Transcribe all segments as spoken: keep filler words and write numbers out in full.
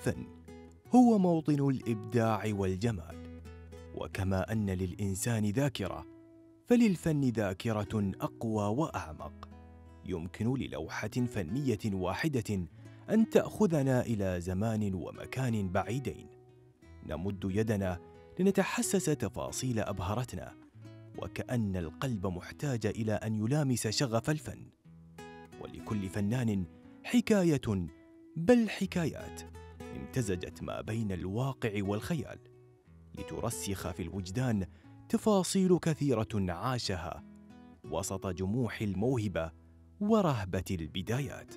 الفن هو موطن الإبداع والجمال، وكما أن للإنسان ذاكرة فللفن ذاكرة أقوى وأعمق. يمكن للوحة فنية واحدة أن تأخذنا إلى زمان ومكان بعيدين، نمد يدنا لنتحسس تفاصيل أبهرتنا، وكأن القلب محتاج إلى أن يلامس شغف الفن. ولكل فنان حكاية، بل حكايات امتزجت ما بين الواقع والخيال، لترسخ في الوجدان تفاصيل كثيرة عاشها وسط جموح الموهبة ورهبة البدايات.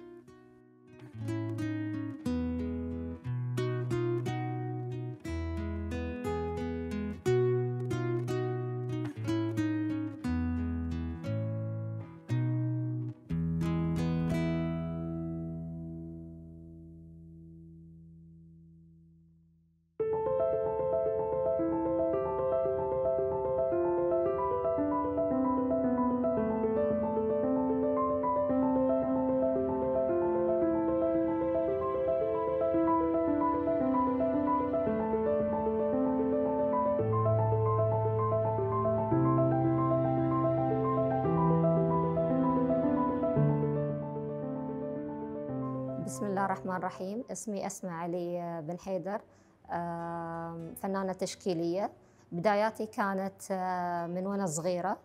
بسم الله الرحمن الرحيم. اسمي أسماء علي بن حيدر، فنانة تشكيلية. بداياتي كانت من وأنا صغيرة.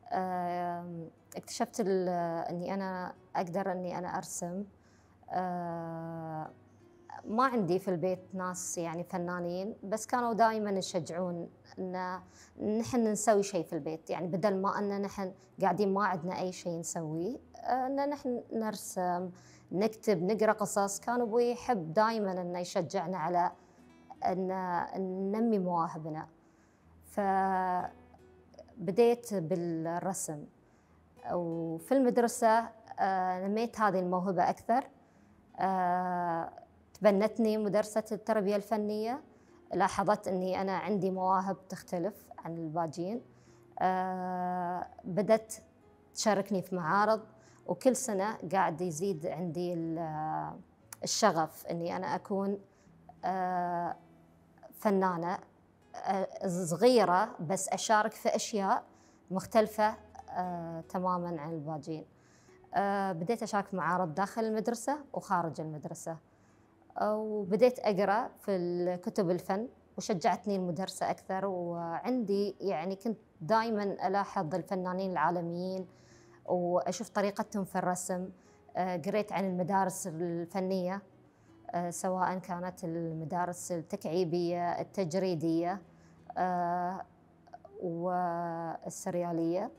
اكتشفت أني أنا أقدر أني أنا أرسم. ما عندي في البيت ناس يعني فنانين، بس كانوا دائما يشجعون أن نحن نسوي شيء في البيت، يعني بدل ما أن نحن قاعدين ما عندنا أي شيء نسويه، أن نحن نرسم، نكتب، نقرأ قصص. كان أبوي يحب دائما أنه يشجعنا على أن ننمي مواهبنا. فبديت بالرسم، وفي المدرسة نميت هذه الموهبة أكثر. تبنتني مدرسة التربية الفنية، لاحظت أني أنا عندي مواهب تختلف عن الباجين. بدأت تشاركني في معارض، وكل سنة قاعد يزيد عندي الشغف أني أنا أكون فنانة صغيرة، بس أشارك في أشياء مختلفة تماماً عن الباجين. بديت أشارك في معارض داخل المدرسة وخارج المدرسة، وبديت أقرأ في كتب الفن، وشجعتني المدرسة أكثر. وعندي يعني كنت دائماً ألاحظ الفنانين العالميين وأشوف طريقتهم في الرسم. قريت عن المدارس الفنية، سواء كانت المدارس التكعيبية، التجريدية، والسريالية.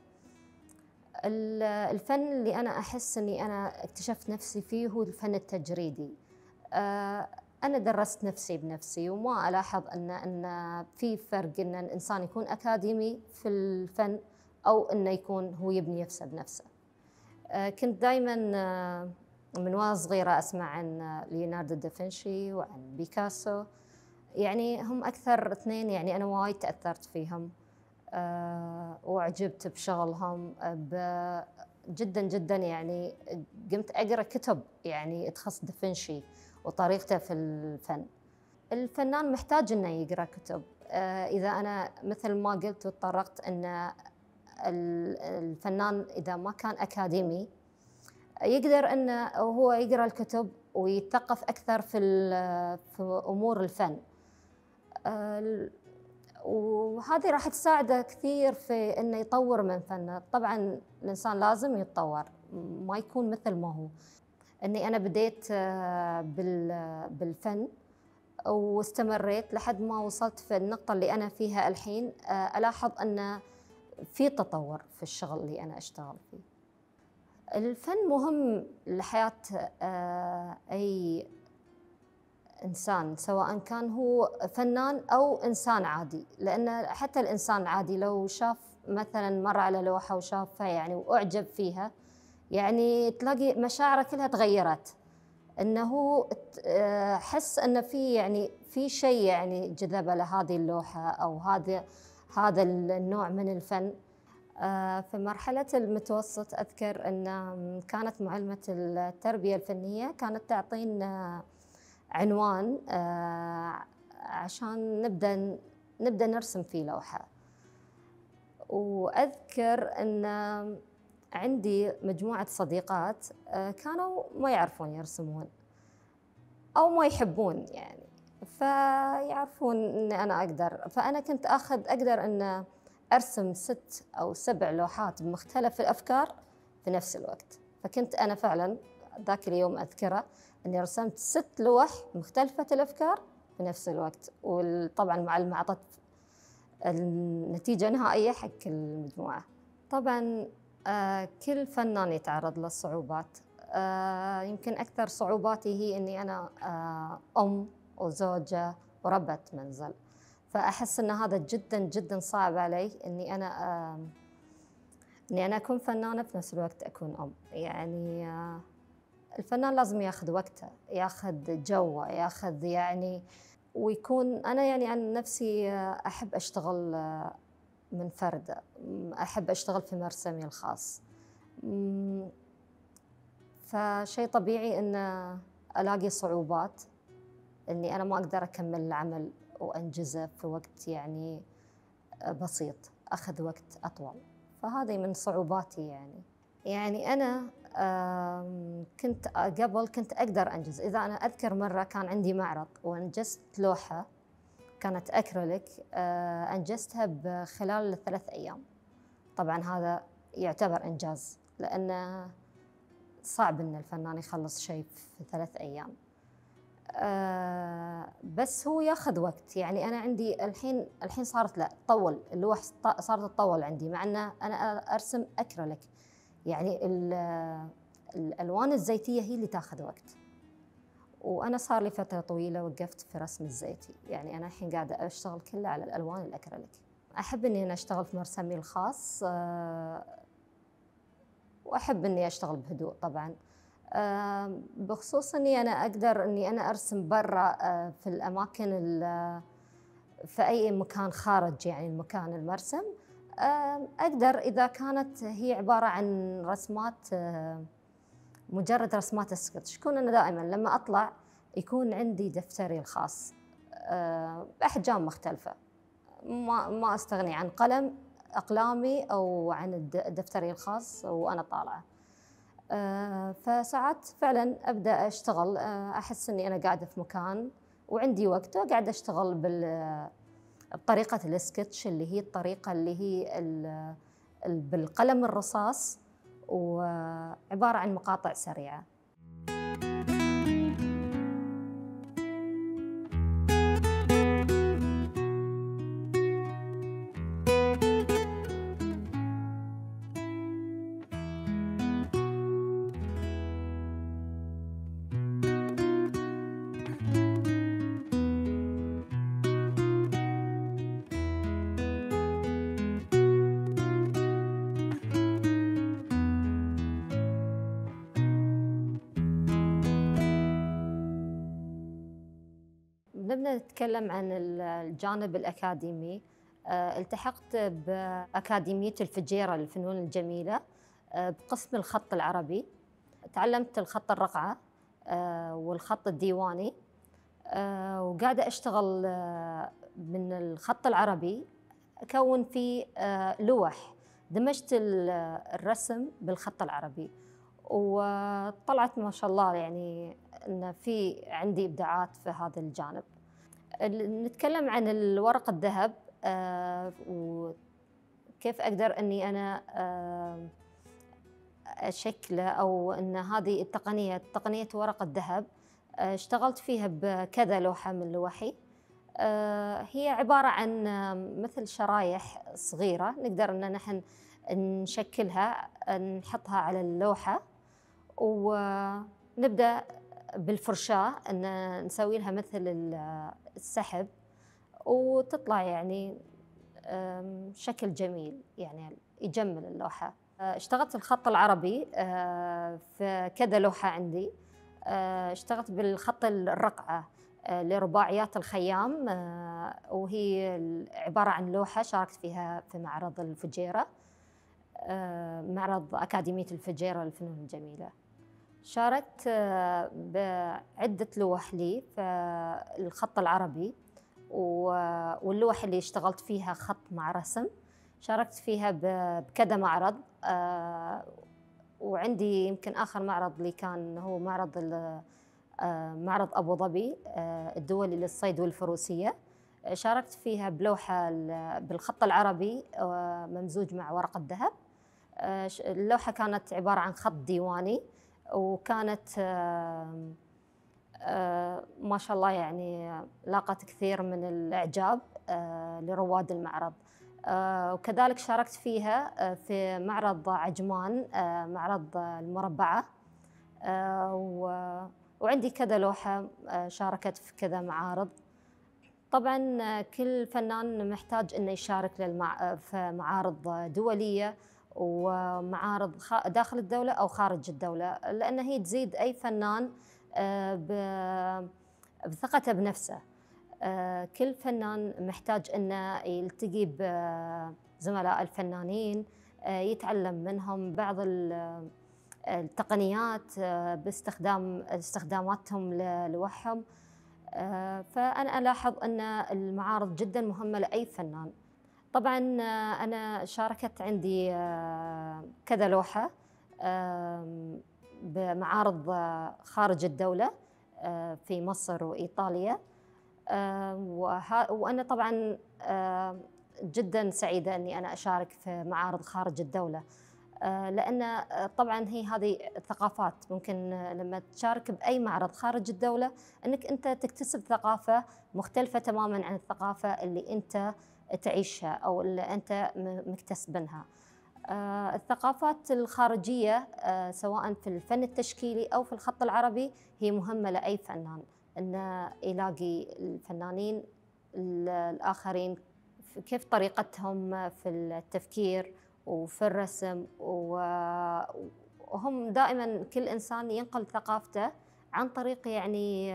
الفن اللي أنا أحس أني أنا اكتشفت نفسي فيه هو الفن التجريدي. أنا درست نفسي بنفسي، وما ألاحظ أن أن في فرق أن الإنسان يكون أكاديمي في الفن أو أنه يكون هو يبني نفسه بنفسه. كنت دائما من وأنا صغيرة أسمع عن ليوناردو دافنشي وعن بيكاسو، يعني هم أكثر اثنين يعني أنا وايد تأثرت فيهم وأعجبت بشغلهم جدا جدا. يعني قمت أقرأ كتب يعني تخص دافنشي وطريقته في الفن. الفنان محتاج إنه يقرأ كتب. إذا أنا مثل ما قلت وتطرقت أن الفنان إذا ما كان أكاديمي يقدر أنه هو يقرأ الكتب ويتثقف أكثر في في أمور الفن، وهذه راح تساعده كثير في أنه يطور من فنه. طبعاً الإنسان لازم يتطور، ما يكون مثل ما هو. أني أنا بديت بالفن واستمريت لحد ما وصلت في النقطة اللي أنا فيها الحين. ألاحظ أن في تطور في الشغل اللي أنا أشتغل فيه. الفن مهم لحياة أي إنسان، سواء كان هو فنان أو إنسان عادي، لأن حتى الإنسان العادي لو شاف مثلا مر على لوحة وشافها يعني وأعجب فيها، يعني تلاقي مشاعره كلها تغيرت، أنه حس أن في يعني في شيء يعني جذبه لهذه اللوحة أو هذا هذا النوع من الفن. في مرحلة المتوسط أذكر أن كانت معلمة التربية الفنية كانت تعطينا عنوان عشان نبدأ نبدأ نرسم فيه لوحة. وأذكر أن عندي مجموعة صديقات كانوا ما يعرفون يرسمون أو ما يحبون يعني، فيعرفون أن أنا أقدر، فأنا كنت أخذ أقدر أن أرسم ست أو سبع لوحات بمختلف الأفكار في نفس الوقت. فكنت أنا فعلاً ذاك اليوم أذكره أني رسمت ست لوح مختلفة الأفكار في نفس الوقت، وطبعاً مع المعطى النتيجة النهائية حق المجموعة. طبعاً آه كل فنان يتعرض للصعوبات. آه يمكن أكثر صعوباتي هي أني أنا آه أم وزوجة وربة منزل، فأحس أن هذا جداً جداً صعب علي أني أنا آه أني أنا أكون فنانة في نفس الوقت أكون أم. يعني آه الفنان لازم ياخذ وقته، ياخذ جوه، ياخذ يعني، ويكون أنا يعني عن نفسي أحب أشتغل منفردة، أحب أشتغل في مرسمي الخاص، فشيء طبيعي أن ألاقي صعوبات أني أنا ما أقدر أكمل العمل وأنجزه في وقت يعني بسيط، أخذ وقت أطول. فهذه من صعوباتي يعني. يعني أنا كنت قبل كنت أقدر أنجز. إذا أنا أذكر مرة كان عندي معرض وأنجزت لوحة كانت أكريليك، أنجزتها بخلال ثلاث أيام. طبعاً هذا يعتبر إنجاز، لأنه صعب إن الفنان يخلص شيء في ثلاث أيام. بس هو ياخذ وقت. يعني أنا عندي الحين الحين صارت لا تطول اللوح، صارت تطول عندي، مع أن أنا أرسم أكريليك. يعني الألوان الزيتية هي اللي تاخذ وقت، وأنا صار لي فترة طويلة وقفت في رسم الزيتي. يعني أنا الحين قاعدة أشتغل كله على الألوان الأكريليك. أحب إني أنا أشتغل في مرسمي الخاص، وأحب إني أشتغل بهدوء طبعاً، بخصوص إني أنا أقدر إني أنا أرسم برا في الأماكن في أي مكان خارج يعني المكان المرسم. أقدر إذا كانت هي عبارة عن رسمات مجرد رسمات السكتش، يكون أنا دائماً لما أطلع يكون عندي دفتري الخاص بأحجام مختلفة، ما ما أستغني عن قلم أقلامي أو عن دفتري الخاص وأنا طالعة. فساعات فعلاً أبدأ أشتغل، أحس إني أنا قاعدة في مكان وعندي وقت وقاعدة أشتغل بال بطريقة السكتش، اللي هي الطريقة اللي هي بالقلم الرصاص، وعبارة عن مقاطع سريعة. نبدأ نتكلم عن الجانب الأكاديمي. التحقت بأكاديمية الفجيرة للفنون الجميلة بقسم الخط العربي. تعلمت الخط الرقعة والخط الديواني، وقاعدة أشتغل من الخط العربي أكون فيه لوح، دمجت الرسم بالخط العربي، وطلعت ما شاء الله يعني أن في عندي إبداعات في هذا الجانب. نتكلم عن الورق الذهب وكيف أقدر أني أنا أشكله، أو أن هذه التقنية تقنية ورق الذهب اشتغلت فيها بكذا لوحة من لوحي. هي عبارة عن مثل شرايح صغيرة نقدر أن نحن نشكلها، نحطها على اللوحة، ونبدأ بالفرشاة أن نسوي لها مثل السحب، وتطلع يعني شكل جميل يعني يجمل اللوحة. اشتغلت الخط العربي في كذا لوحة عندي. اشتغلت بالخط الرقعة لرباعيات الخيام، وهي عبارة عن لوحة شاركت فيها في معرض الفجيرة، معرض أكاديمية الفجيرة للفنون الجميلة. شاركت آه، بعدة لوح لي في الخط العربي، و- واللوح اللي اشتغلت فيها خط مع رسم. شاركت فيها ب- بكذا معرض، آه، وعندي يمكن آخر معرض لي كان هو معرض ال- آه، معرض أبو ظبي آه، الدولي للصيد والفروسية. آه، شاركت فيها بلوحة ال- بالخط العربي آه، ممزوج مع ورق الذهب. آه، ش- اللوحة كانت عبارة عن خط ديواني، وكانت آه، آه، ما شاء الله يعني لاقت كثير من الإعجاب آه، لرواد المعرض. آه، وكذلك شاركت فيها آه، في معرض عجمان، آه، معرض المربعة. آه، و- وعندي كذا لوحة آه، شاركت في كذا معارض. طبعا آه، كل فنان محتاج انه يشارك للمع... في معارض دولية ومعارض خ- داخل الدولة او خارج الدولة، لان هي تزيد اي فنان آه، ب- بثقته بنفسه. آه، كل فنان محتاج انه يلتقي بزملاء الفنانين، آه، يتعلم منهم بعض ال- التقنيات آه، باستخدام استخداماتهم لوحهم. آه، فأنا ألاحظ أن المعارض جدا مهمة لأي فنان. طبعا آه، أنا شاركت عندي آه، كذا لوحة آم، بمعارض آه، خارج الدولة آه، في مصر وإيطاليا. آه، وه- وأنا طبعا آه، جدا سعيدة أني أنا أشارك في معارض خارج الدولة، آه، لأن آه، طبعا هي هذه ثقافات. ممكن آه، لما تشارك بأي معرض خارج الدولة أنك أنت تكتسب ثقافة مختلفة تماما عن الثقافة اللي أنت تعيشها أو اللي أنت م- مكتسبنها. آه، الثقافات الخارجية آه، سواء في الفن التشكيلي أو في الخط العربي هي مهمة لأي فنان، أنه يلاقي الفنانين ال- الآخرين في- كيف طريقتهم في التفكير وفي الرسم، و- وهم دائما كل إنسان ينقل ثقافته عن طريق يعني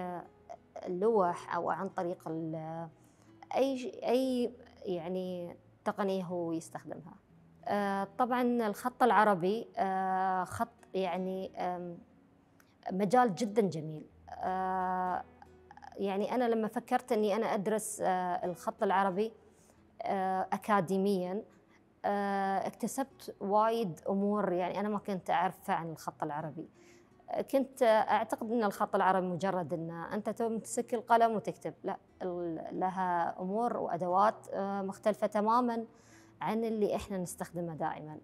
اللوح أو عن طريق ال- أي أي يعني تقنية هو يستخدمها. آه، طبعا الخط العربي آه، خط يعني آم، مجال جدا جميل. آه، يعني أنا لما فكرت أني أنا أدرس آه، الخط العربي آه، أكاديميا، آه، اكتسبت وايد أمور يعني أنا ما كنت أعرفها عن الخط العربي. آه، كنت أعتقد أن الخط العربي مجرد أن أنت تمسك القلم وتكتب، لا، ال- لها أمور وأدوات آه، مختلفة تماماً عن اللي إحنا نستخدمه دائماً.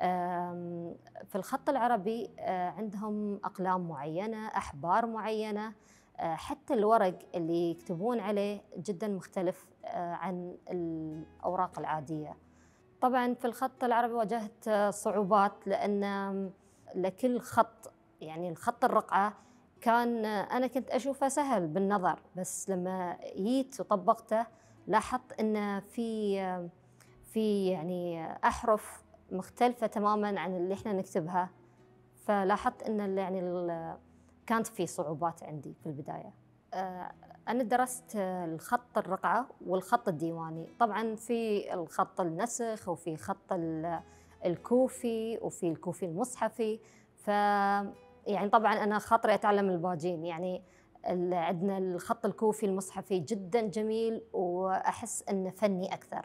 آم، في الخط العربي آه، عندهم أقلام معينة، أحبار معينة، آه، حتى الورق اللي يكتبون عليه جداً مختلف آه، عن الأوراق العادية. طبعاً في الخط العربي واجهت آه، صعوبات، لأن لكل خط يعني الخط الرقعة كان آه، أنا كنت أشوفه سهل بالنظر، بس لما جيت وطبقته لاحظت أن في آه، في يعني أحرف مختلفة تماماً عن اللي إحنا نكتبها. فلاحظت أن ال- يعني ال- كانت في صعوبات عندي في البداية. آه، أنا درست آه، الخط الرقعة والخط الديواني. طبعاً في الخط النسخ وفي خط ال- الكوفي وفي الكوفي المصحفي. ف يعني طبعاً أنا خاطري أتعلم الباجين، يعني ال- عندنا الخط الكوفي المصحفي جداً جميل وأحس أنه فني أكثر.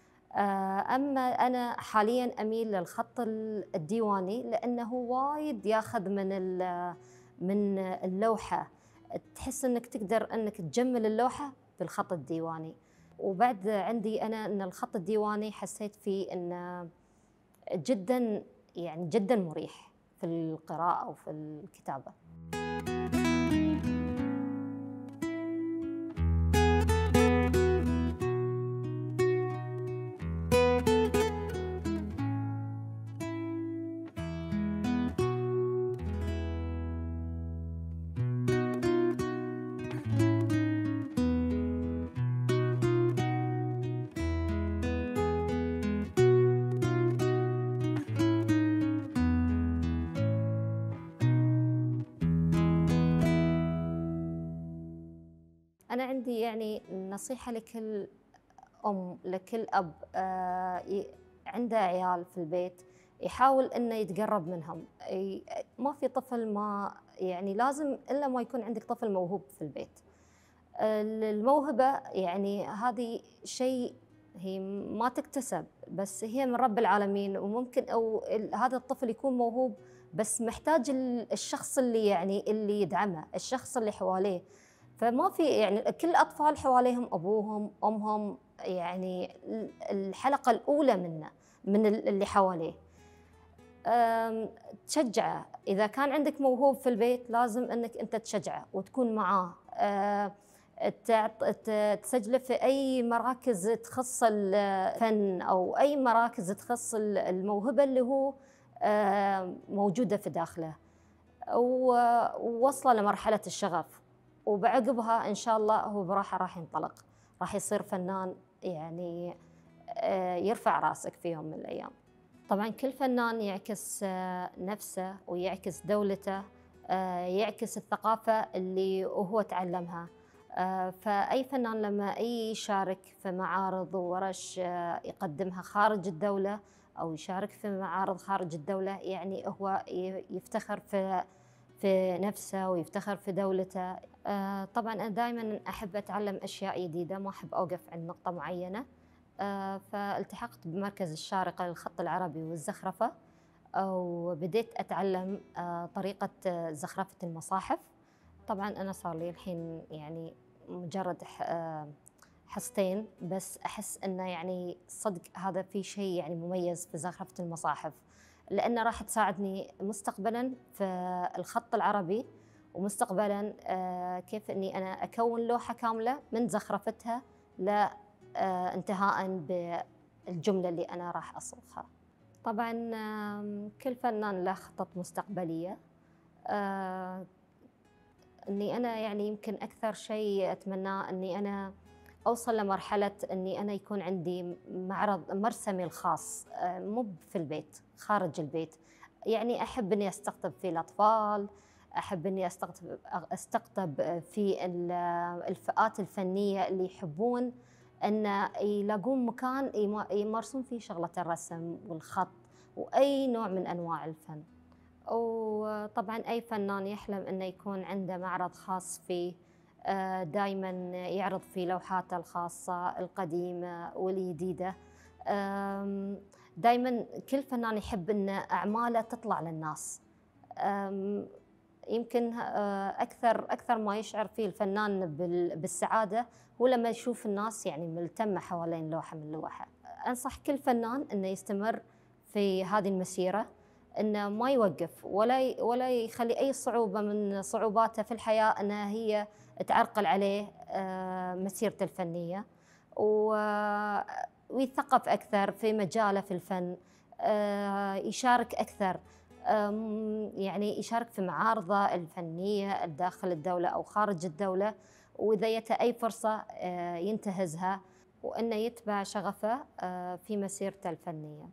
آه، أما أنا حالياً أميل للخط ال- الديواني، لأنه وايد ياخذ من ال- من اللوحة. تحس أنك تقدر أنك تجمل اللوحة بالخط الديواني. وبعد عندي أنا أن الخط الديواني حسيت فيه أنه جداً يعني جداً مريح في القراءة وفي الكتابة. أنا عندي يعني نصيحة لكل أم، لكل أب آه، ي- عنده عيال في البيت، يحاول انه يتقرب منهم. ما في طفل ما يعني لازم الا ما يكون عندك طفل موهوب في البيت. الموهبة يعني هذه شيء هي ما تكتسب، بس هي من رب العالمين، وممكن أو هذا الطفل يكون موهوب بس محتاج الشخص اللي يعني اللي يدعمه، الشخص اللي حواليه. فما في يعني كل الأطفال حواليهم أبوهم أمهم، يعني الحلقة الأولى منه من اللي حواليه. تشجعه، إذا كان عندك موهوب في البيت لازم أنك أنت تشجعه وتكون معاه. تسجله في أي مراكز تخص الفن أو أي مراكز تخص الموهبة اللي هو موجودة في داخله، ووصله لمرحلة الشغف، وبعقبها إن شاء الله هو براحة راح ينطلق، راح يصير فنان يعني يرفع راسك في يوم من الأيام. طبعاً كل فنان يعكس نفسه ويعكس دولته، يعكس الثقافة اللي هو تعلمها. فأي فنان لما يشارك في معارض وورش يقدمها خارج الدولة أو يشارك في معارض خارج الدولة، يعني هو يفتخر في في نفسه ويفتخر في دولته. طبعاً أنا دائماً أحب أتعلم أشياء جديدة، ما أحب أوقف عند نقطة معينة. فالتحقت بمركز الشارقة للخط العربي والزخرفة، وبديت أتعلم طريقة زخرفة المصاحف. طبعاً أنا صار لي الحين يعني مجرد حصتين بس، أحس أنه يعني صدق هذا في شيء يعني مميز في زخرفة المصاحف، لأنه راح تساعدني مستقبلاً في الخط العربي، ومستقبلاً كيف أني أنا أكون لوحة كاملة من زخرفتها ل انتهاء بالجملة اللي أنا راح أصوغها. طبعاً كل فنان له خطط مستقبلية. أني أنا يعني يمكن أكثر شيء أتمناه أني أنا أوصل لمرحلة أني أنا يكون عندي معرض مرسمي الخاص، مو في البيت، خارج البيت. يعني أحب أني أستقطب فيه الأطفال، أحب أني أستقطب أستقطب في الفئات الفنية اللي يحبون أن يلاقون مكان يمارسون فيه شغلة الرسم والخط وأي نوع من أنواع الفن. وطبعاً أي فنان يحلم أنه يكون عنده معرض خاص فيه، دائماً يعرض فيه لوحاته الخاصة القديمة والجديدة. دائماً كل فنان يحب أن أعماله تطلع للناس. يمكن أكثر أكثر ما يشعر فيه الفنان بالسعادة هو لما يشوف الناس يعني ملتمة حوالين لوحة من لوحة. أنصح كل فنان أنه يستمر في هذه المسيرة، أنه ما يوقف ولا ولا يخلي أي صعوبة من صعوباته في الحياة أنها هي تعرقل عليه مسيرته الفنية، ويثقف أكثر في مجاله في الفن، يشارك أكثر، يعني يشارك في معارضه الفنية داخل الدولة أو خارج الدولة، وإذا جته أي فرصة ينتهزها، وأنه يتبع شغفه في مسيرته الفنية.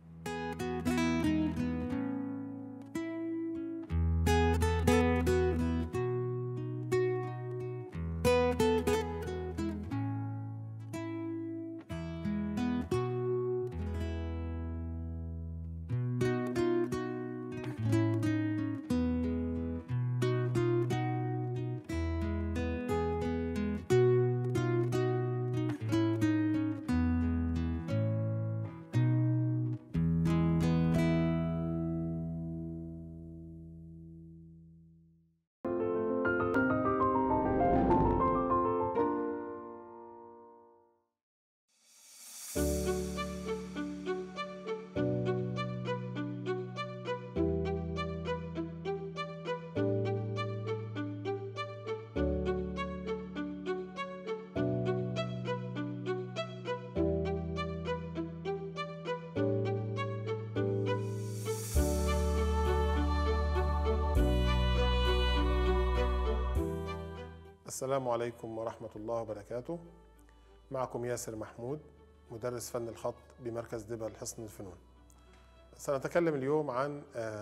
السلام عليكم ورحمة الله وبركاته. معكم ياسر محمود، مدرس فن الخط بمركز دبا لحصن الفنون. سنتكلم اليوم عن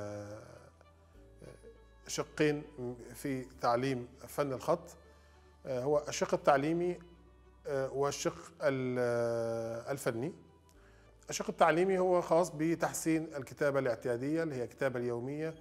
شقين في تعليم فن الخط، هو الشق التعليمي والشق الفني. الشق التعليمي هو خاص بتحسين الكتابة الاعتيادية اللي هي الكتابة اليومية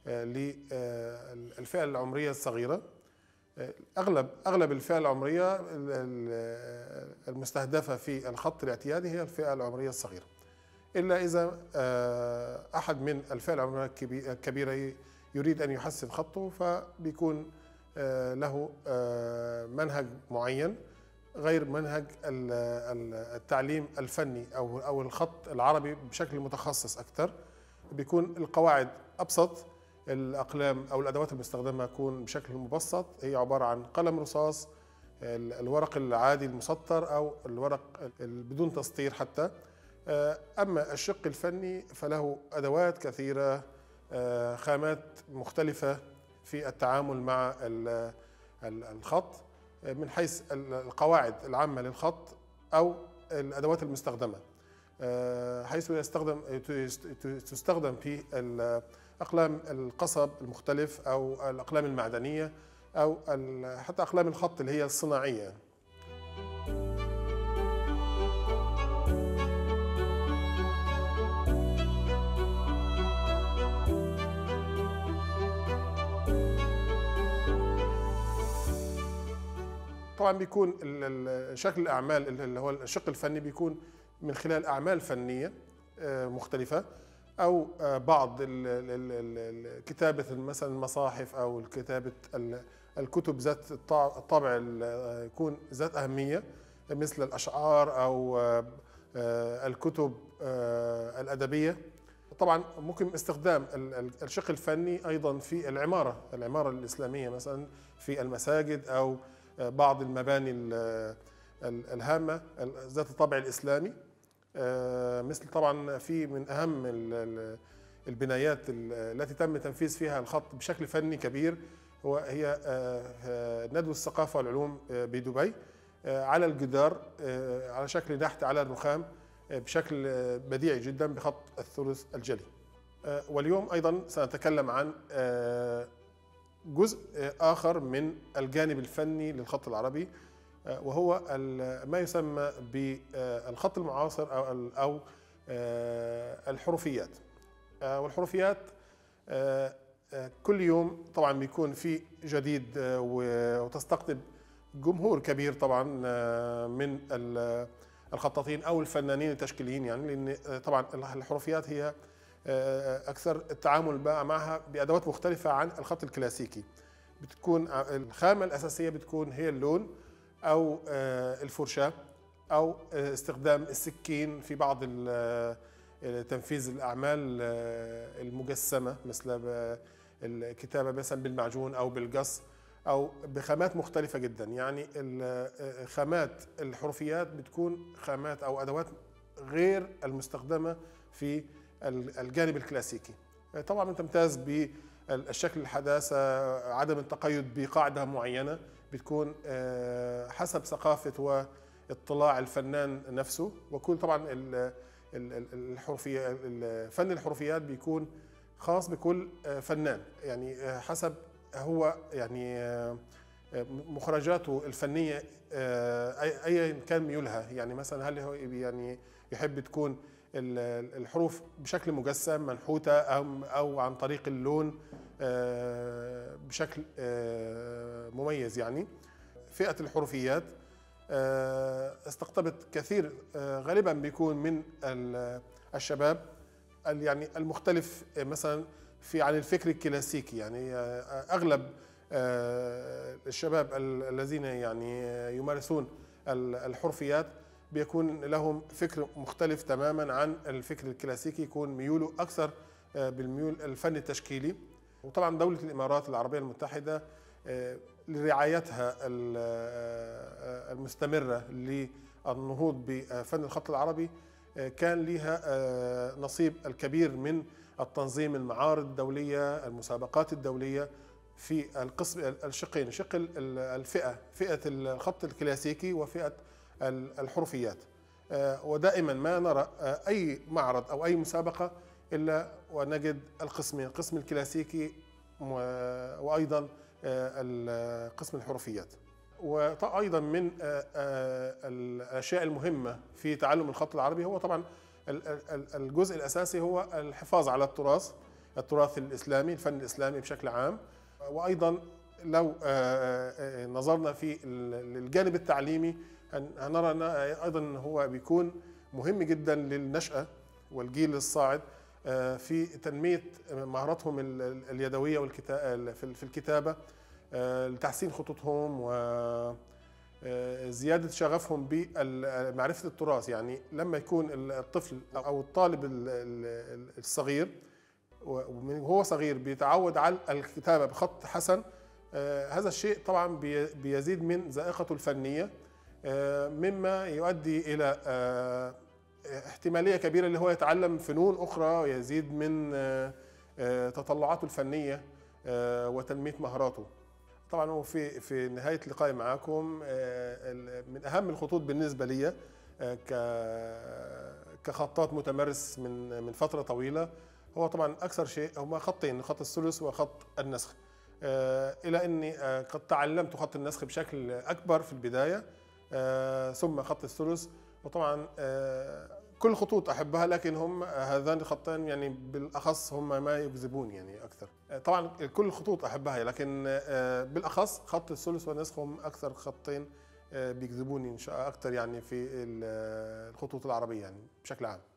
للفئة العمرية الصغيرة. أغلب أغلب الفئة العمرية المستهدفة في الخط الاعتيادي هي الفئة العمرية الصغيرة، إلا إذا أحد من الفئة العمرية الكبيرة يريد أن يحسن خطه، فبيكون له منهج معين غير منهج التعليم الفني أو أو الخط العربي بشكل متخصص أكثر. بيكون القواعد أبسط، الأقلام أو الأدوات المستخدمة تكون بشكل مبسط، هي عبارة عن قلم رصاص، الورق العادي المسطر أو الورق بدون تسطير حتى. أما الشق الفني فله أدوات كثيرة، خامات مختلفة في التعامل مع الخط من حيث القواعد العامة للخط أو الأدوات المستخدمة، حيث يستخدم تستخدم في أقلام القصب المختلف أو الأقلام المعدنية أو حتى أقلام الخط اللي هي الصناعية. طبعا بيكون شكل الأعمال اللي هو الشق الفني بيكون من خلال أعمال فنية مختلفة، أو بعض كتابة مثلا المصاحف أو كتابة الكتب ذات الطابع يكون ذات أهمية مثل الأشعار أو الكتب الأدبية. طبعا ممكن استخدام الشق الفني أيضا في العمارة العمارة الإسلامية، مثلا في المساجد أو بعض المباني الهامة ذات الطابع الإسلامي، مثل طبعا في من أهم البنايات التي تم تنفيذ فيها الخط بشكل فني كبير وهي ندوة الثقافة والعلوم بدبي، على الجدار على شكل نحت على الرخام بشكل بديع جدا بخط الثلث الجلي. واليوم أيضا سنتكلم عن جزء آخر من الجانب الفني للخط العربي، وهو ما يسمى بالخط المعاصر أو أو الحروفيات. والحروفيات كل يوم طبعا بيكون في جديد وتستقطب جمهور كبير طبعا من الخطاطين أو الفنانين التشكيليين، يعني لأن طبعا الحروفيات هي أكثر التعامل معها بأدوات مختلفة عن الخط الكلاسيكي. بتكون الخامة الأساسية بتكون هي اللون أو الفرشاة أو استخدام السكين في بعض تنفيذ الأعمال المجسمة مثل الكتابة مثلا بالمعجون أو بالقص أو بخامات مختلفة جدا. يعني خامات الحرفيات بتكون خامات أو أدوات غير المستخدمة في الجانب الكلاسيكي. طبعا تمتاز بالشكل الحداثة، عدم التقيد بقاعدة معينة، بتكون حسب ثقافة واطلاع الفنان نفسه. وكل طبعا الحرفية فن الحرفيات بيكون خاص بكل فنان، يعني حسب هو يعني مخرجاته الفنية أيا كان ميولها. يعني مثلا هل هو يعني يحب تكون الحروف بشكل مجسم منحوتة أو أو عن طريق اللون بشكل مميز. يعني فئة الحروفيات استقطبت كثير، غالبا بيكون من الشباب يعني المختلف مثلا في عن الفكر الكلاسيكي. يعني أغلب الشباب الذين يعني يمارسون الحرفيات بيكون لهم فكر مختلف تماما عن الفكر الكلاسيكي، يكون ميوله أكثر بالميول الفن التشكيلي. وطبعا دولة الإمارات العربية المتحدة لرعايتها المستمرة للنهوض بفن الخط العربي كان لها نصيب الكبير من التنظيم، المعارض الدولية، المسابقات الدولية في القسم الشقين، شق الفئة فئة الخط الكلاسيكي وفئة الحرفيات. ودائما ما نرى أي معرض أو أي مسابقة إلا ونجد القسمين، القسم الكلاسيكي وأيضا قسم الحرفيات. وأيضا من الأشياء المهمة في تعلم الخط العربي هو طبعا الجزء الأساسي هو الحفاظ على التراث التراث الإسلامي، الفن الإسلامي بشكل عام. وأيضا لو نظرنا في الجانب التعليمي هنرى أن أيضا هو بيكون مهم جدا للنشأة والجيل الصاعد في تنمية مهاراتهم اليدوية في الكتابة، لتحسين خطوطهم وزيادة شغفهم بمعرفة التراث. يعني لما يكون الطفل أو الطالب الصغير وهو صغير بيتعود على الكتابة بخط حسن، هذا الشيء طبعا بيزيد من ذائقته الفنية، مما يؤدي إلى احتمالية كبيرة اللي هو يتعلم فنون أخرى ويزيد من تطلعاته الفنية وتنمية مهاراته. طبعا هو في في نهاية لقائي معكم من أهم الخطوط بالنسبة لي كخطاط متمرس من من فترة طويلة هو طبعا أكثر شيء هما خطين، خط الثلث وخط النسخ. إلى أني قد تعلمت خط النسخ بشكل أكبر في البداية، ثم خط الثلث. وطبعا كل الخطوط احبها، لكن هم هذان الخطين يعني بالاخص هم ما يجذبوني يعني اكثر. طبعا كل الخطوط احبها، لكن بالاخص خط الثلث والنسخ هم اكثر خطين بيجذبوني ان شاء الله اكثر يعني في الخطوط العربيه يعني بشكل عام.